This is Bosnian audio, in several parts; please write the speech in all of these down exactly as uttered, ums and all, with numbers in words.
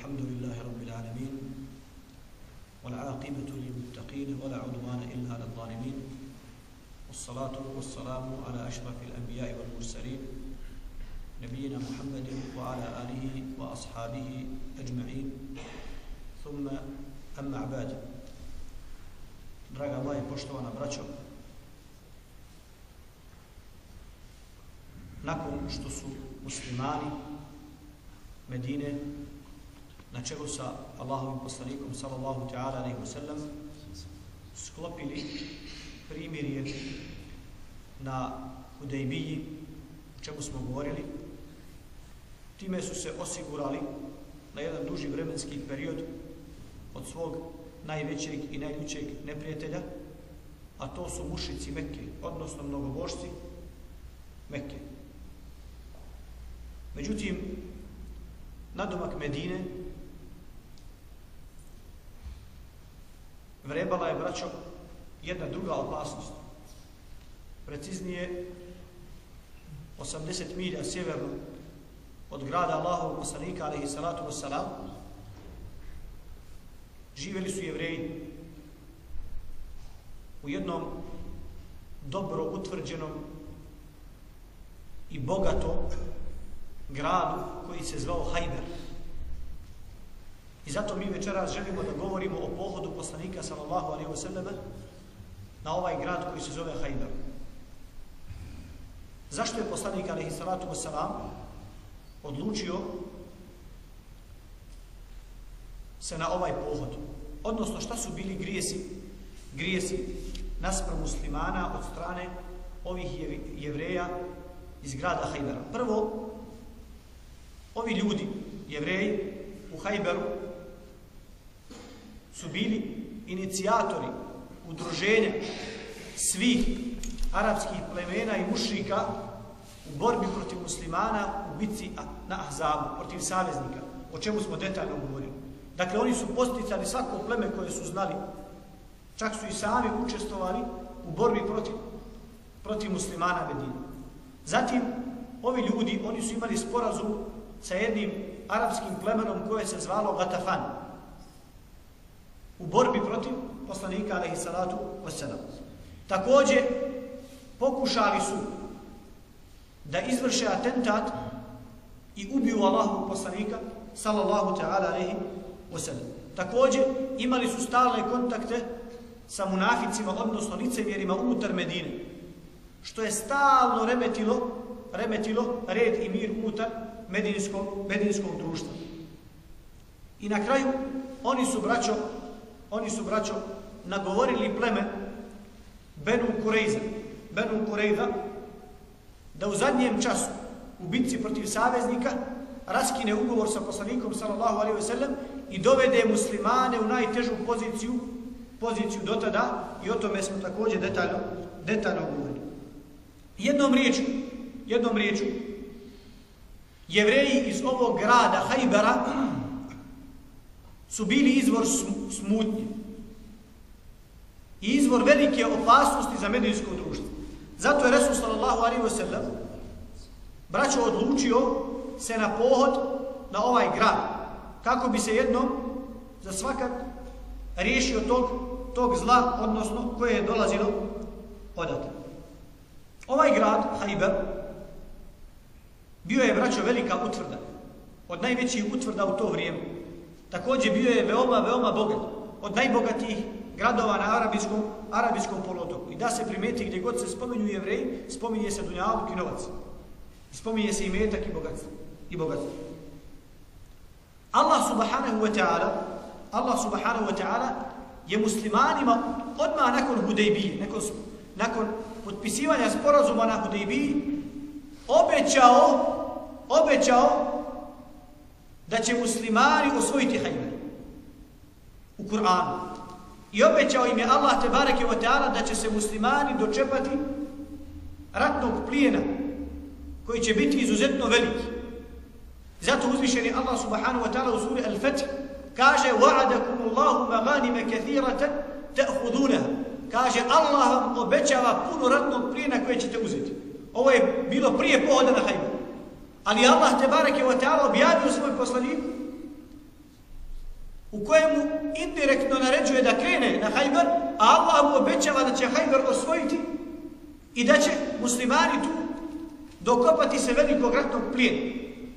الحمد لله رب العالمين والعاقبة للمتقين ولا عدوان إلا على الظالمين والصلاة والسلام على أشرف الأنبياء والمرسلين نبينا محمد وعلى آله وأصحابه أجمعين ثم أما بعد. Draga moja i poštovana braćo, nakon što su muslimani Medine na čelu sa Allahovim poslanikom sallallahu ta'ala alejhi ve sellem sklopili primirje na Hudejbiji, o čemu smo govorili, time su se osigurali na jedan duži vremenski period od svog najvećeg i najljućeg neprijatelja, a to su mušici Mekke, odnosno mnogobožci Mekke. Međutim, nadomak Medine vrebala je, braćo, jedna druga opasnost. Preciznije, osamdeset milja sjeverno od grada Allahovog poslanika alejhi salatu vesselam živjeli su Jevreji u jednom dobro utvrđenom i bogato gradu koji se zvao Hajber. I zato mi večeras želimo da govorimo o pohodu poslanika sallallahu alejhi ve sellem na ovaj grad koji se zove Hajber. Zašto je poslanik alejhi salatu vesselam odlučio se na ovaj pohod? Odnosno, šta su bili grijesi, grijesi naspram muslimana od strane ovih Jevreja iz grada Hajbera? Prvo, ovi ljudi, Jevreji u Hajberu, su bili inicijatori udruženja svih arapskih plemena i mušrika u borbi protiv muslimana u bitci na Ahzabu, protiv saveznika, o čemu smo detaljno govorili. Dakle, oni su posticali svako pleme koje su znali, čak su i sami učestvovali u borbi protiv, protiv muslimana Medine. Zatim, ovi ljudi, oni su imali sporazum sa jednim arapskim plemenom koje se zvalo Gatafan u borbi protiv poslanika alejhi salatu vesselam. Također, pokušali su da izvrše atentat i ubiju Allahovog poslanika sallallahu ta'ala alejhi ve sellem. Također, imali su stalne kontakte sa munaficima, odnosno licemjerima unutar Medine, što je stalno remetilo, remetilo red i mir unutar medinskog, medinskog društva. I na kraju, oni su, braćo, oni su, braćo, nagovorili pleme Benu Kurejza, Benu Kurejza, da u zadnjem času u bitci protiv saveznika raskine ugovor sa poslanikom sallallahu alejhi ve sellem i dovede muslimane u najtežu poziciju, poziciju do tada, i o tome smo također detaljno, detaljno govorili. Jednom riječu, jednom riječu, Jevreji iz ovog grada Hajbera su bili izvor smutnje i izvor velike opasnosti za medinsko društvo. Zato je Resul sallallahu alejhi ve sellem, braćo, odlučio se na pohod na ovaj grad, kako bi se jednom za svakak riješio tog, tog zla, odnosno koje je dolazilo odatle. Ovaj grad, Hajber, bio je, braćo, velika utvrda, od najvećih utvrda u to vrijeme. Također bio je veoma, veoma bogat, od najbogatijih gradova na arabijskom, arabijskom poluotoku. I da se primeti, gdje god se spominju Jevreji, spominje se dunjaluk i novac. Spominje se i metak i bogatstvo. I bogatstvo. Allah subhanahu wa ta'ala, Allah subhanahu wa ta'ala je muslimanima odmah nakon Hudejbije, nakon, nakon potpisivanja sporazuma na Hudejbiji, obećao, obećao da će muslimani osvojiti Hajber u Kur'anu. I obećao im je Allah tebareke ve ta'ala da će se muslimani dočepati ratnog plijena koji će biti izuzetno veliki. Zato uzvišeni Allah subhanahu wa ta'ala u suri Al-Fath kaže: وَعَدَكُمُ اللَّهُ مَغَانِمَ كَثِيرَةً تَأْخُذُونَهَا. Kaže, Allah vam obećava puno ratnog plijena koje ćete uzeti. Ovo je bilo prije pohoda na Hajber. Ali Allah tebareke ve ta'ala objavio svoj poslaniku u kojemu indirektno naređuje da krene na Hajber, a Allah mu obećava da će Hajber osvojiti i da će muslimani tu dokopati se velikog ratnog plijena.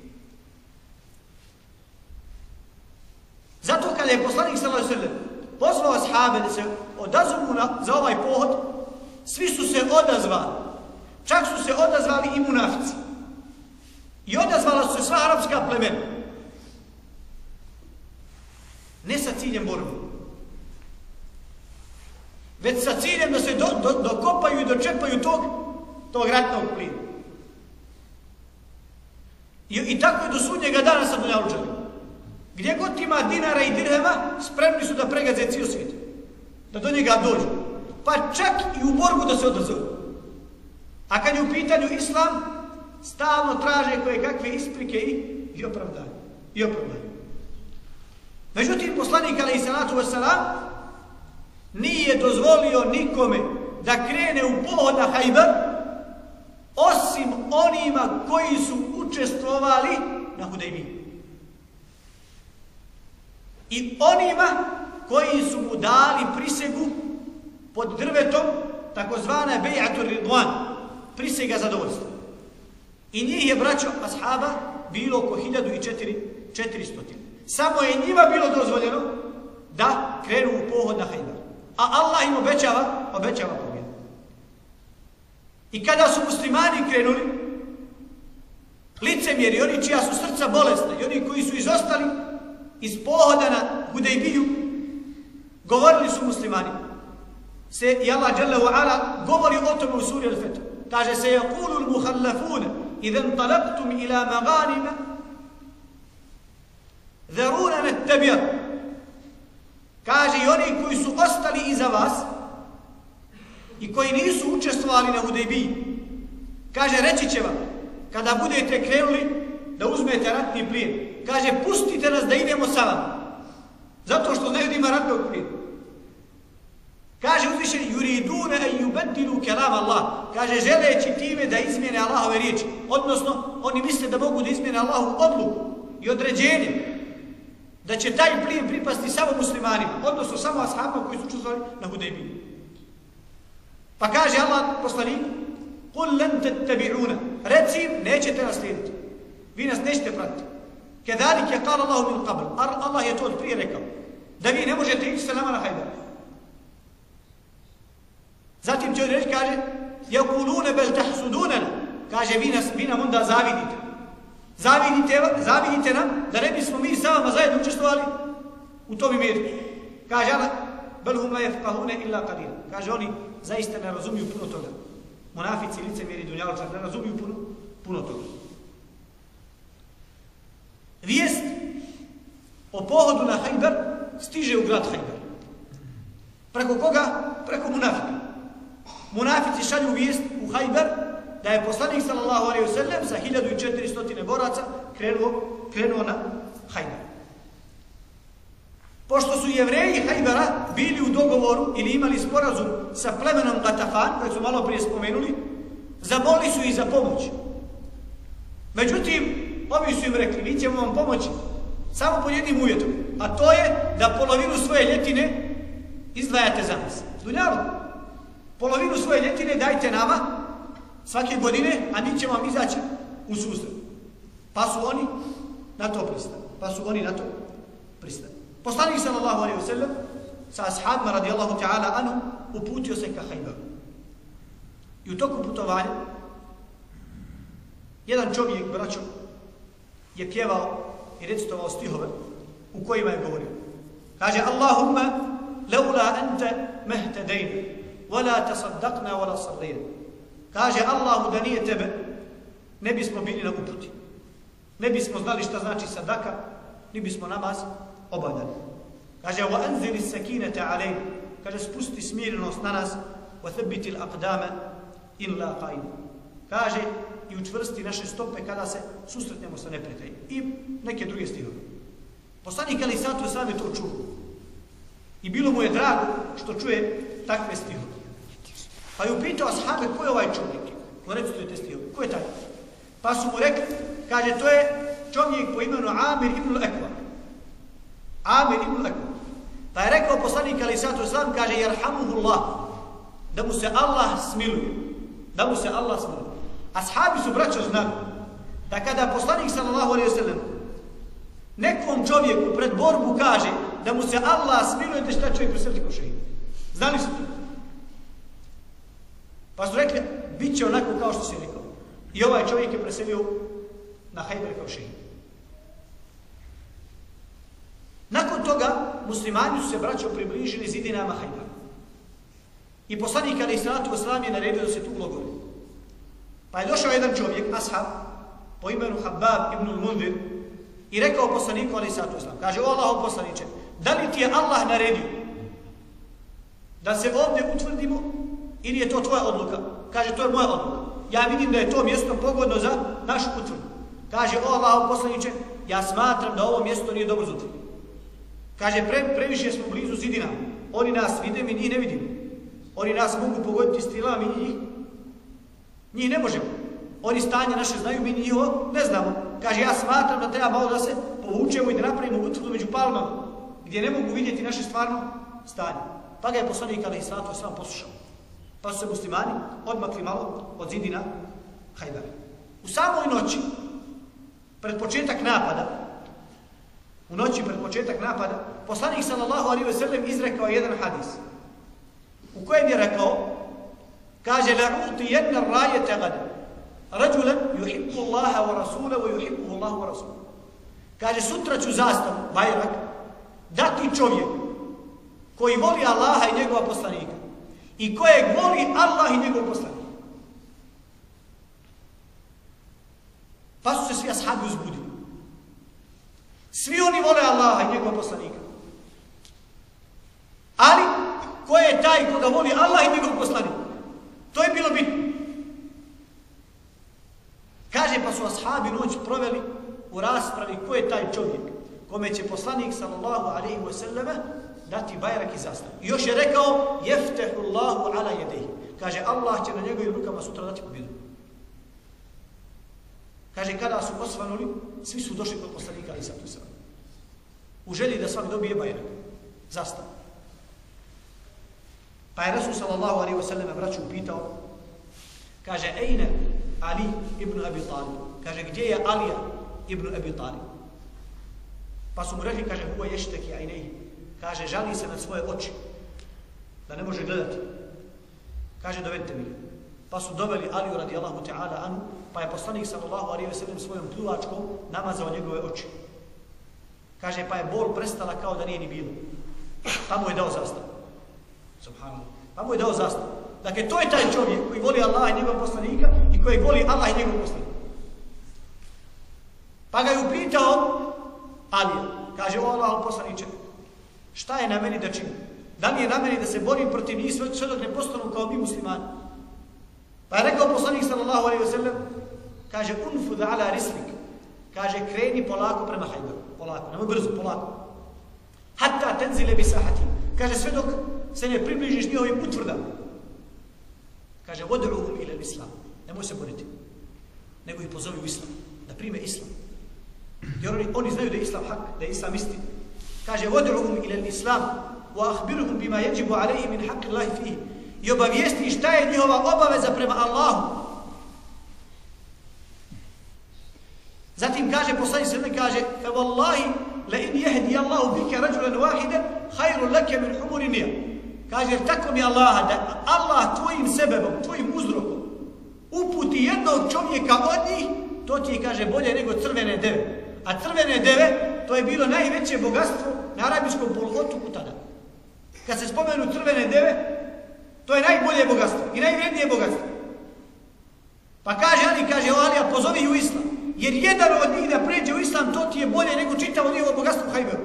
Zato kada je poslanik sallallahu alejhi ve sellem pozvao ashabe da se odazovu za ovaj pohod, svi su se odazvali. Čak su se odazvali i munafici. I odazvala su se sva arapska plemena. Ne sa ciljem borbe, već sa ciljem da se do, do, dokopaju i dočepaju tog, tog ratnog plina. I, I tako je do sudnjega dana sa dunjalučanima. Gdje god ima dinara i dirhema, spremni su da pregaze cijel svijet. Da do njega dođu. Pa čak i u borbu da se odazovu. A kad je u pitanju islam, stalno traže koje kakve isprike i, i opravdanje. I opravdanje. Međutim, poslanik alejhi salatu vesselam nije dozvolio nikome da krene u pohod na Hajber, osim onima koji su učestvovali na Hudejbiji. I onima koji su mu dali prisegu pod drvetom, takozvana bej'atur ridwan, prisega zadovoljstva. I njih je, braćo ashaba, bilo oko hiljadu i četiristo. Samo je njima bilo dozvoljeno da krenu u pohod na Hajber. A Allah im obećava, obećava pobjedu. I kada su muslimani krenuli, licemjeri, oni čija su srca bolesna i oni koji su izostali iz pohoda na Hudejbiju, govorili su muslimani. Se i Allah dželle ve ala govori o tome u suri Al-Fetr. Kaže se yaqulu al-mukhallafun idha intalaqtum ila maghanima dharuna nattabi'a. Kaže i oni koji su ostali iza vas i koji nisu učestvovali na Hudejbiji, kaže reći će vam kada budete krenuli da uzmete ratni plijen, kaže pustite nas da idemo sa vama, zato što znaju da ima ratnog plijena. Kaže uzvišeni yuriduna an yubaddilu kalam Allah, kaže želeći time da izmijene Allahove riječi, odnosno oni misle da mogu da izmijene Allahovu odluku i određenje da će taj plijen pripasti samo muslimanima, odnosno samo ashabima koji su učestvovali na Hudejbiji. Pa kaže Allah poslanik: "Qul lan tattabi'una", reci im nećete nas slijediti, vi nas nećete pratiti. Kedalike qala Allahu min qabl, Allah je to od prije rekao, da vi ne možete ići sa nama na Hajber. Zatim će reći, kaže, yaquluna bal tahsudunana, kaže vi nas, vi nam onda zavidite. Zavidite, zavidite nam da ne bismo mi sa vama zajedno učestvovali u tom imetku. Kaže Allah: "Bal hum la yafqahuna illa qalila", kaže oni zaista ne razumiju puno toga. Munafici, licemjeri, dunjalučari ne razumiju puno, puno toga. Vijest o pohodu na Hajber stiže u grad Hajber. Preko koga? Preko munafika. Munafici šalju vijest u Hajber da je poslanik sallallahu alejhi ve sellem sa hiljadu i četiristo boraca krenuo, krenuo na Hajber. Pošto su Jevreji Hajbera bili u dogovoru ili imali sporazum sa plemenom Gatafan, koji su malo prije spomenuli, zamolili su ih za pomoć. Međutim, ovi su im rekli: "Mi ćemo vam pomoći samo pod jednim uvjetom, a to je da polovinu svoje ljetine izdvajate za nas. Dunjalu, polovinu svoje ljetine dajte nama svake godine, a mi ćemo vam izaći u susret." Pa su oni na to pristali. Pa su oni na to pristali. Poslanik sallallahu alejhi ve sellem sa ashabima radijallahu ta'ala anhu uputio se ka Hajberu. I u toku putovanja jedan čovjek, braćo, je pjevao i recitovao stihove u kojima je govorio. Kaže: "Allahumma laula anta mahtadayna wala tasaddaqna wala sallayna." Kaže Allahu da nije tebe ne bismo bili na uputi. Ne bismo znali šta znači sadaka, ni bismo namaz obavljali. Kaže: "Wa anzil as-sakinata alayna", kaže spusti smirenost na nas, "wa thabbit al-aqdama in laqain", kaže i učvrsti naše stope kada se susretnemo sa neprijateljem. I neke druge stihove. Poslanik alejhi salatu vesselam je to čuo. I bilo mu je drago što čuje takve stihove. Pa je upitao ashabe: "Ko je ovaj čovjek? Ko recituje stihove? Ko je taj?" Pa su mu rekli, kaže, to je čovjek po imenu Amir ibn al-Akwa. Amir ibn Lekam. Pa je rekao poslanik alejhi salatu vesselam, kaže jerhamuhullah, da mu se Allah smiluje. Da mu se Allah smiluje. Ashabi su braćo znali da kada poslanik sallallahu alejhi ve sellem nekom čovjeku pred borbu kaže da mu se Allah smiluje, da će taj čovjek preseliti ko šehid. Znali su to. Pa su rekli, bit će onako kao što si rekao. I ovaj čovjek je preselio na Hajber kao šehid. Nakon toga muslimani su se braćo približili zidinama Hajbera. I poslanik alejhi salatu vesselam je naredio da se tu ulogori. Pa je došao jedan čovjek, ashab, po imenu Habab ibn al-Munzir, i rekao poslaniku alejhi salatu vesselam, kaže, o Allahov poslaniče, da li ti je Allah naredio da se ovdje utvrdimo ili je to tvoja odluka? Kaže, to je moja odluka. Ja vidim da je to mjesto pogodno za našu utvrdu. Kaže, o Allahov poslaniče, ja smatram da ovo mjesto nije dobro za utvrdu. Kaže, pre, previše smo blizu zidina. Oni nas vide, mi njih ne vidimo. Oni nas mogu pogoditi stilama, mi njih, njih ne možemo. Oni stanje naše znaju, mi njihovo ne znamo. Kaže, ja smatram da treba malo da se povučemo i da napravimo utvrdu među palmama, gdje ne mogu vidjeti naše stvarno stanje. Pa ga je poslanik alejhi salatu vesselam poslušao. Pa su se muslimani odmakli malo od zidina Hajbera. U samoj noći, pred početak napada, u noći pred početak napada, poslanik sallallahu alejhi ve sellem izrekao jedan hadis, u kojem je rekao, kaže, la'uti jedna rajete gada, rađulan yuhibbu Allaha wa rasulahu wa yuhibbuhu Allahu wa rasulahu. Kaže, sutra ću zastavu, bajrak, dati čovjeku koji voli Allaha i njegova poslanika i kojeg voli Allah i njegov poslanik. Pa su se svi ashabi uzbudili. Svi oni vole Allaha i njegova poslanika. Ali, ko je taj koga voli Allah i njegov poslanik? To je bilo bitno. Kaže, pa su ashabi noć proveli u raspravi ko je taj čovjek kome će poslanik sallallahu alejhi ve selleme dati bajrak i zastavu. I još je rekao, jeftehu Allahu ala jedehi. Kaže, Allah će na njegovim rukama sutra dati pobjedu. Kaže, kada su osvanuli, svi su došli kod poslanika alejhi salatu vesselam. U želji da svak dobije bajrak, zastavu. Pa je Rasul sallallahu alejhi ve selleme braću upitao, kaže, ejne Ali ibn Abi Talib. Kaže, gdje je Alija ibn Abi Talib? Pa su mu rekli, kaže, huwa ješteki ajneji. Kaže, žali se na svoje oči, da ne može gledati. Kaže, dovedite mi. Pa su doveli Aliju radijallahu ta'ala anhu, pa je poslanik sallallahu alejhi ve sellem svojom pljuvačkom namazao njegove oči. Kaže, pa je bol prestala kao da nije ni bilo. Pa mu je dao zastavu. Subhanallah. Pa mu je dao zastavu. Dakle, to je taj čovjek koji voli Allah i njegov poslanika i koji voli Allah i njegov poslanika. Pa ga je upitao Alija. Kaže, o Allahov poslaniče, šta je na meni da činim? Da li je na meni da se borim protiv njih sve dok ne postanu kao mi muslimani? Pa je rekao poslanik sallallahu alejhi ve sellem, kaže, unfud ala rislik. Kaže, kreni polako prema Hajberu. Polako, nemoj brzo, polako. Hatta tenzile bi sahati. Kaže, sve dok se ne približiš njihovim utvrdama. Kaže, vod'uhum ila islam. Nemoj se boriti. Nego ih pozovi u islam. Da prime islam. Jer oni, oni znaju da je islam hak, da je islam istin. Kaže, vod'uhum ila islam. Wa akhbiruhum bima yajibu alayhi min haqqi Allahi fihi. I obavijesti šta je njihova obaveza prema Allahu. Zatim kaže, poslanik sallallahu alejhi ve sellem kaže, fa wallahi la in yahdi Allahu bika rajulan wahidan khairun laka min humuri niyam. Kaže, tako mi Allaha, da Allah tvojim sebebom, tvojim uzrokom uputi jednog čovjeka od njih, to ti je, kaže, bolje nego crvene deve. A crvene deve, to je bilo najveće bogatstvo na arabijskom poluotoku tada. Kad se spomenu crvene deve, to je najbolje bogatstvo i najvrednije bogatstvo. Pa kaže Ali, kaže, o Alija, pozovi u islam. Jer jedan od njih da pređe u islam, to ti je bolje nego čitavo njihovo bogatstvo u Hajberu.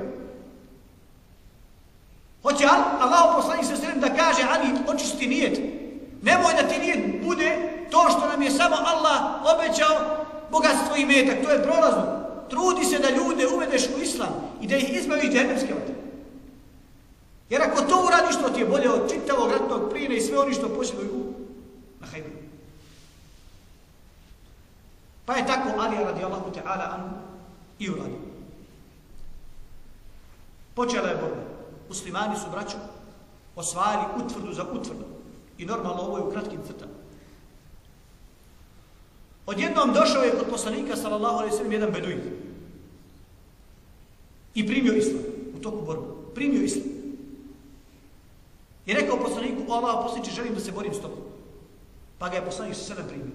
Hoće Allah poslanik sallallahu alejhi ve sellem da kaže, Ali, očisti nijet. Nemoj da ti nijet bude to što nam je samo Allah obećao bogatstvo i metak. To je prolazno. Trudi se da ljude uvedeš u islam i da ih izbaviš džehennemske vatre. Jer ako to uradiš, to ti je bolje od čitavog ratnog plijena i sve oni što posjeduju na Hajberu. Pa je tako Alija radijallahu ta'ala anhu i uradio. Počela je borba. Muslimani su, braćo, osvajali utvrdu za utvrdu. I normalno ovo je u kratkim crtama. Odjednom došao je kod poslanika, sallallahu alejhi ve sellem, jedan beduin. I primio islam u toku borbe. Primio islam. I rekao poslaniku, o Allah, poslaniče, želim da se borim s tobom. Pa ga je poslanik sa sedam primio.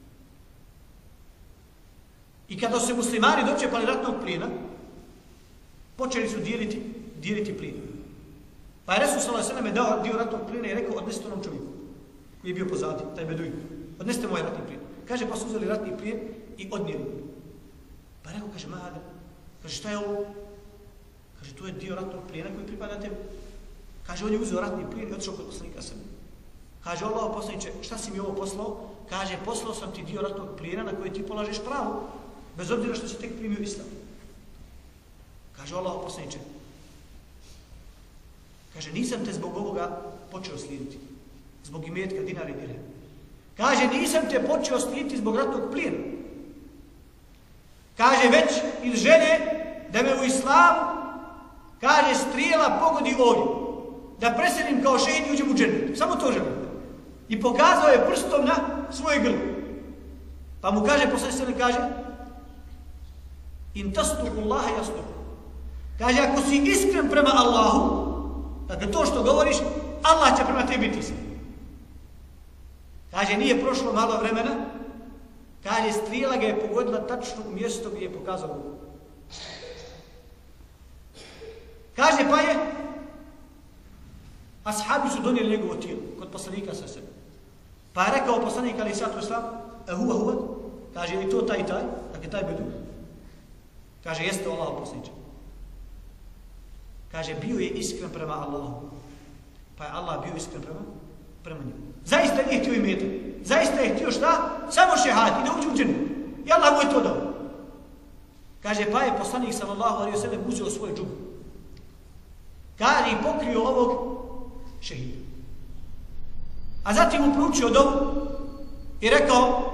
I kada se muslimani dočepali ratnog plina, počeli su dijeliti, dijeliti plin. Pa je Resul sallallahu alejhi ve sellem dao dio ratnog plina i rekao, odnesite onom čovjeku koji je bio pozadi, taj beduin. Odnesite moj ratni plin. Kaže, pa su uzeli ratni plin i odnijeli. Pa je rekao, kaže, mahada, kaže, šta je ovo? Kaže, to je dio ratnog plina koji pripada tebi. Kaže, on je uzeo ratni plin i otišao kod poslanika sam. Kaže, Allah, poslaniče, šta si mi ovo poslao? Kaže, poslao sam ti dio ratnog plina na koji ti polažeš pravo, bez obzira što si tek primio islam. Kaže, Allah, poslaniče, kaže, nisam te zbog ovoga počeo slijediti. Zbog imetka, dinara i dirhema. Kaže, nisam te počeo slijediti zbog ratnog plina. Kaže, već iz želje da me u islamu, kaže, strijela pogodi ovdje. Da preselim kao šehid i uđem u džennet. Samo to želim. I pokazao je prstom na svoje grlo. Pa mu kaže, poslanik sallallahu alejhi ve sellem kaže, in tastuku Allaha yastuku. Kaže, ako si iskren prema Allahu, dakle to što govoriš, Allah će prema tebi biti iskren. Kaže, nije prošlo malo vremena, kaže, strijela ga je pogodila tačno u mjesto gdje je pokazao ruku. Kaže, pa je, ashabi su donijeli njegovo tijelo kod poslanika sa sebe. Pa je rekao poslanik alejhi salatu vesselam, a huwa huwa, kaže, je li to taj taj, dakle taj bedu? Kaže, jeste Allah poslaniče. Kaže, bio je iskren prema Allahu. Pa je Allah bio iskren prema, prema njemu. Zaista nije htio imetak. Zaista je htio šta? Samo šehad i da uđe u džennet. I Allah mu je to dao. Kaže, pa je poslanik sallallahu alejhi ve sellem uzeo svoj džubu. Kaže, i pokrio ovog šehida. A zatim mu proučio dovu i rekao,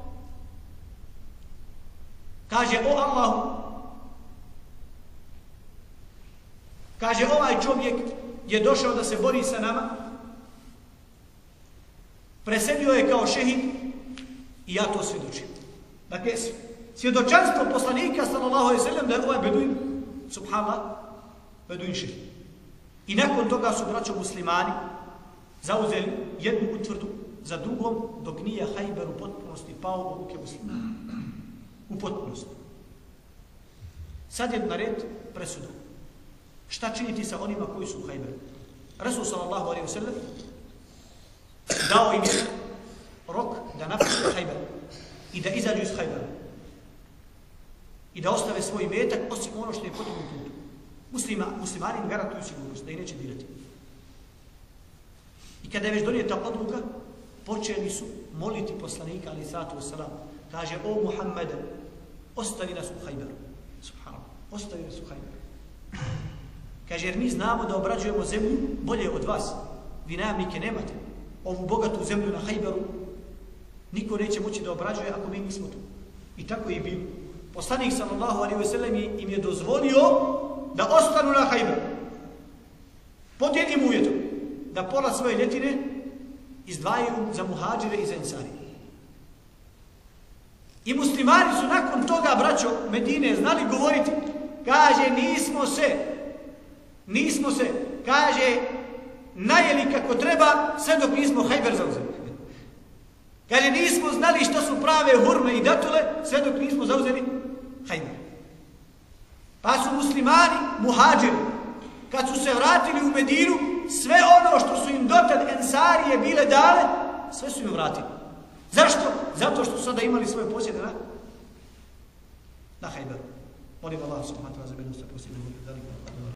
kaže, o Allahu, kaže, ovaj čovjek je došao da se bori sa nama, preselio je kao šehid i ja to svjedočim. Dakle, svjedočanstvo poslanika sallallahu alejhi ve sellem da je ovaj beduin, subhanallah, beduin šehid. I nakon toga su, braćo muslimani, zauzeli jednu utvrdu za drugom, dok nije Hajber u potpunosti pao u ruke muslimana. U potpunosti. Sad je na red presuda. Šta činiti sa onima koji su u Hajberu? Resul sallallahu alejhi ve sellem dao im je rok da napuste Hajber i da izađu iz Hajbera i da ostave svoj metak osim ono što je potrebno putu. Muslima, muslimani im garantuju sigurnost da ih neće dirati. I kada je već donijeta odluka, počeli su moliti poslanika alejhi salatu vesselam. Kaže, o Muhammede, ostavi nas u Hajberu. Subhanallah, ostavi nas u Hajberu. Kaže, jer mi znamo da obrađujemo zemlju bolje od vas. Vi najamnike nemate. Ovu bogatu zemlju na Hajberu niko neće moći da obrađuje ako mi nismo tu. I tako je bilo. Poslanik sallallahu alejhi ve sellem im je dozvolio da ostanu na Hajberu. Pod jednim uvjetom. Da pola svoje ljetine izdvajaju za muhađire i za ensarije. I muslimani su nakon toga, braćo Medine, znali govoriti, kaže, nismo se, nismo se, kaže, najeli kako treba, sve dok nismo Hajber zauzeli. Kaže, nismo znali što su prave hurme i datule, sve dok nismo zauzeli Hajber. Pa su muslimani, muhađiri, kad su se vratili u Medinu, sve ono što su im dotad ensarije bile dale, sve su im vratili. Zašto? Zato što su sada imali svoje posjede na, na Hajberu. Molim Allah subhanahu wa ta'ala za bednost posjede.